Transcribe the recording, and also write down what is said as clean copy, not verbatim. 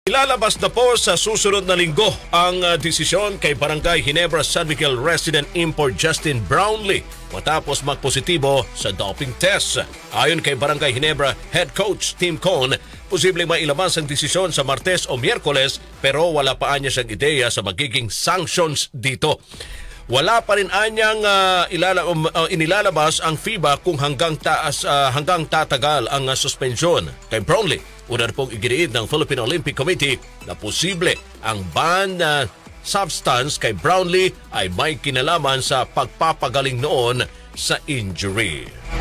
Ilalabas na po sa susunod na linggo ang desisyon kay Barangay Ginebra San Miguel resident import Justin Brownlee matapos magpositibo sa doping test. Ayon kay Barangay Ginebra Head Coach Tim Cohn, posibleng mailabas ang desisyon sa Martes o Miyerkules pero wala pa niya siyang ideya sa magiging sanctions dito. Wala pa rin anyang inilalabas ang FIBA kung hanggang tatagal ang suspensyon. Kay Brownlee, una pong iginiid ng Philippine Olympic Committee na posible ang banned substance kay Brownlee ay may kinalaman sa pagpapagaling noon sa injury.